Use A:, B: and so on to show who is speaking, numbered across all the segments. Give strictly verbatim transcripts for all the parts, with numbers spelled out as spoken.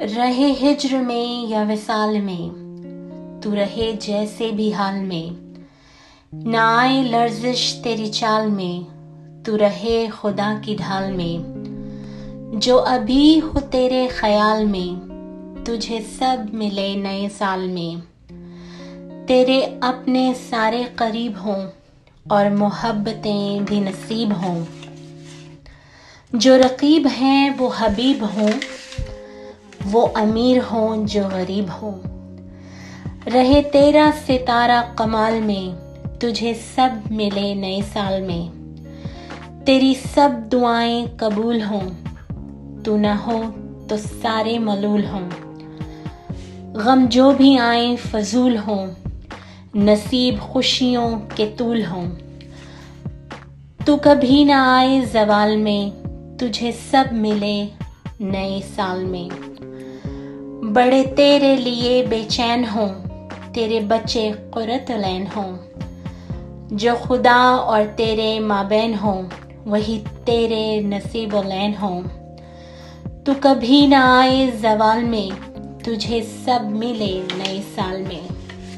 A: रहे हिज्र में या विसाल में, तू रहे जैसे भी हाल में। ना आए लर्जिश तेरी चाल में, तू रहे खुदा की ढाल में। जो अभी हो तेरे ख्याल में, तुझे सब मिले नए साल में। तेरे अपने सारे करीब हों और मोहब्बतें भी नसीब हों। जो रकीब हैं वो हबीब हों, वो अमीर हों जो गरीब हों। रहे तेरा सितारा कमाल में, तुझे सब मिले नए साल में। तेरी सब दुआएं कबूल हों, तू न हो तो सारे मलूल हों। गम जो भी आए फजूल हों, नसीब खुशियों के तूल हों। तू कभी न आए ज़वाल में, तुझे सब मिले नए साल में। बड़े तेरे लिए बेचैन हों, तेरे बच्चे कुर्रत लैन हों। जो खुदा और तेरे माबैन हों, वही तेरे नसीब लैन हों। तू कभी न आए ज़वाल में, तुझे सब मिले नए साल में।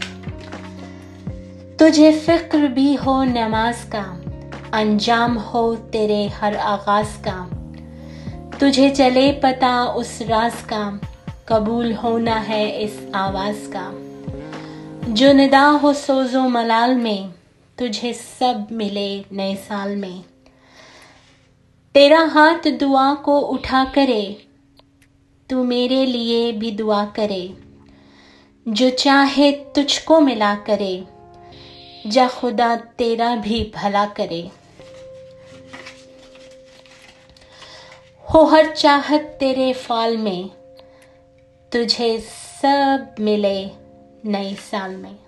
A: तुझे फिक्र भी हो नमाज का, अंजाम हो तेरे हर आगाज का। तुझे चले पता उस राज का, कबूल होना है इस आवाज का। जो निदा हो सोजो मलाल में, तुझे सब मिले नए साल में। तेरा हाथ दुआ को उठा करे, तू मेरे लिए भी दुआ करे। जो चाहे तुझको मिला करे, जा खुदा तेरा भी भला करे। हो हर चाहत तेरे फाल में, तुझे सब मिले नए साल में।